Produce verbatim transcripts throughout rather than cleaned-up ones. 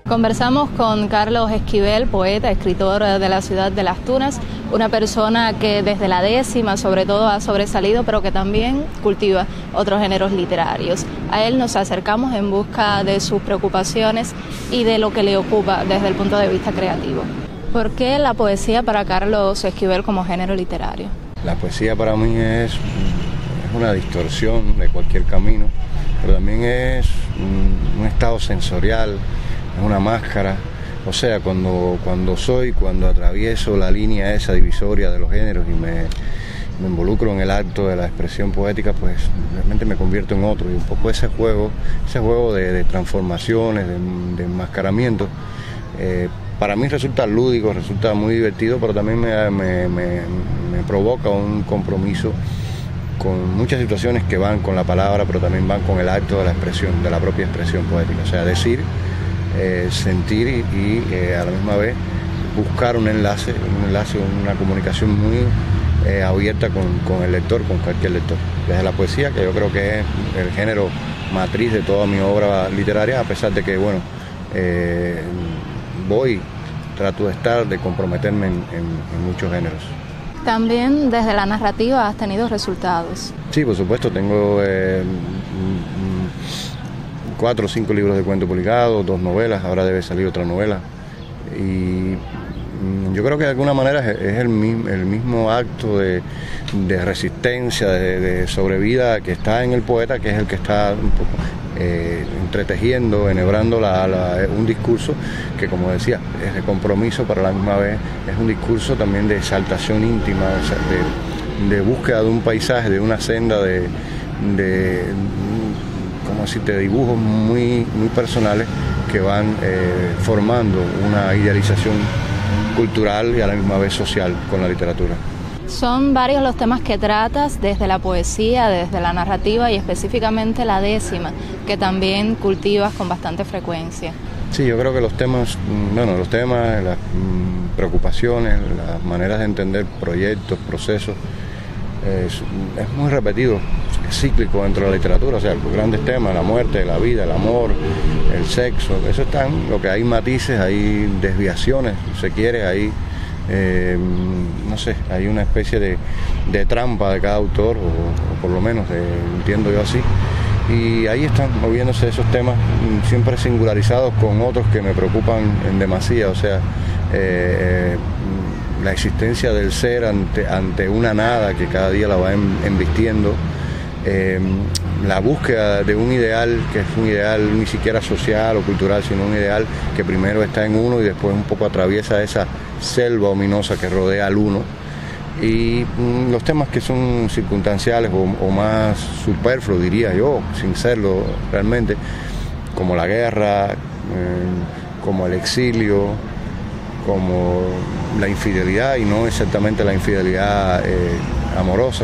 Conversamos con Carlos Esquivel, poeta, escritor de la ciudad de Las Tunas, una persona que desde la décima sobre todo ha sobresalido, pero que también cultiva otros géneros literarios. A él nos acercamos en busca de sus preocupaciones y de lo que le ocupa desde el punto de vista creativo. ¿Por qué la poesía para Carlos Esquivel como género literario? La poesía para mí es, es una distorsión de cualquier camino, pero también es un, un estado sensorial, es una máscara. O sea, cuando, cuando soy, cuando atravieso la línea esa divisoria de los géneros y me, me involucro en el acto de la expresión poética, pues realmente me convierto en otro. Y un poco ese juego, ese juego de, de transformaciones, de, de enmascaramiento, eh, para mí resulta lúdico, resulta muy divertido, pero también me, me, me, me provoca un compromiso con muchas situaciones que van con la palabra, pero también van con el acto de la expresión, de la propia expresión poética. O sea, decir, eh, sentir y, y eh, a la misma vez buscar un enlace, un enlace, una comunicación muy eh, abierta con, con el lector, con cualquier lector. Desde la poesía, que yo creo que es el género matriz de toda mi obra literaria, a pesar de que, bueno, eh, voy, trato de estar, de comprometerme en, en, en muchos géneros. También desde la narrativa has tenido resultados. Sí, por supuesto, tengo eh, cuatro o cinco libros de cuento publicados, dos novelas, ahora debe salir otra novela. Y yo creo que de alguna manera es el mismo, el mismo acto de, de resistencia, de, de sobrevida que está en el poeta, que es el que está un poco eh, entretejiendo, enhebrando la, la, un discurso que, como decía, es de compromiso, pero a la misma vez es un discurso también de exaltación íntima, de, de búsqueda de un paisaje, de una senda de, de ¿cómo decirte?, de dibujos muy, muy personales que van eh, formando una idealización cultural y a la misma vez social con la literatura. Son varios los temas que tratas desde la poesía, desde la narrativa y específicamente la décima, que también cultivas con bastante frecuencia. Sí, yo creo que los temas, bueno, los temas, las preocupaciones, las maneras de entender proyectos, procesos, es, es muy repetido, es cíclico dentro de la literatura. O sea, los grandes temas, la muerte, la vida, el amor, el sexo, eso están, lo que hay matices, hay desviaciones, si se quiere, hay, eh, no sé, hay una especie de, de trampa de cada autor, o, o por lo menos de, entiendo yo así, y ahí están moviéndose esos temas siempre singularizados con otros que me preocupan en demasía. O sea, eh, la existencia del ser ante, ante una nada que cada día la va embistiendo, eh, la búsqueda de un ideal que es un ideal ni siquiera social o cultural, sino un ideal que primero está en uno y después un poco atraviesa esa selva ominosa que rodea al uno, y mm, los temas que son circunstanciales o, o más superfluos, diría yo, sin serlo realmente, como la guerra, eh, como el exilio, como la infidelidad, y no exactamente la infidelidad eh, amorosa,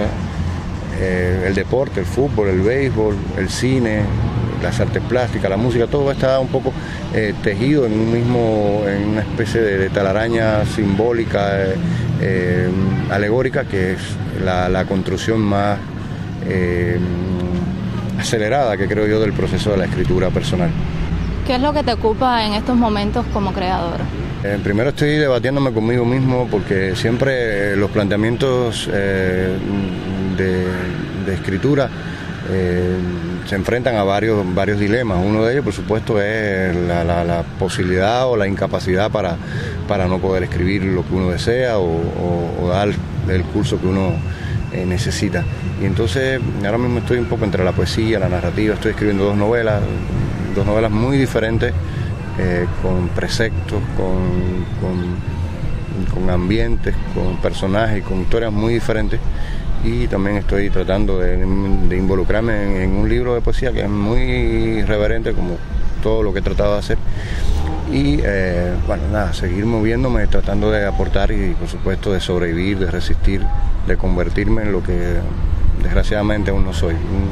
eh, el deporte, el fútbol, el béisbol, el cine, las artes plásticas, la música, todo está un poco eh, tejido en un mismo, en una especie de, de telaraña simbólica, eh, eh, alegórica, que es la, la construcción más eh, acelerada, que creo yo, del proceso de la escritura personal. ¿Qué es lo que te ocupa en estos momentos como creador? Eh, primero estoy debatiéndome conmigo mismo, porque siempre eh, los planteamientos eh, de, de escritura eh, se enfrentan a varios, varios dilemas. Uno de ellos, por supuesto, es la, la, la posibilidad o la incapacidad para, para no poder escribir lo que uno desea o, o, o dar el curso que uno eh, necesita. Y entonces ahora mismo estoy un poco entre la poesía, la narrativa. Estoy escribiendo dos novelas, dos novelas muy diferentes, eh, con preceptos, con, con, con ambientes, con personajes, con historias muy diferentes. Y también estoy tratando de, de involucrarme en, en un libro de poesía que es muy irreverente, como todo lo que he tratado de hacer. Y eh, bueno, nada, seguir moviéndome, tratando de aportar y por supuesto de sobrevivir, de resistir, de convertirme en lo que desgraciadamente aún no soy,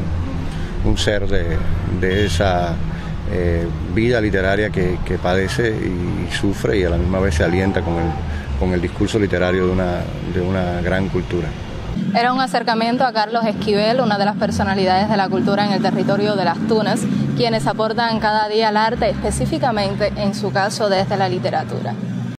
un, un ser de, de esa eh, vida literaria que, que padece y, y sufre, y a la misma vez se alienta con el, con el discurso literario de una, de una gran cultura. Era un acercamiento a Carlos Esquivel, una de las personalidades de la cultura en el territorio de Las Tunas, quienes aportan cada día al arte, específicamente en su caso desde la literatura.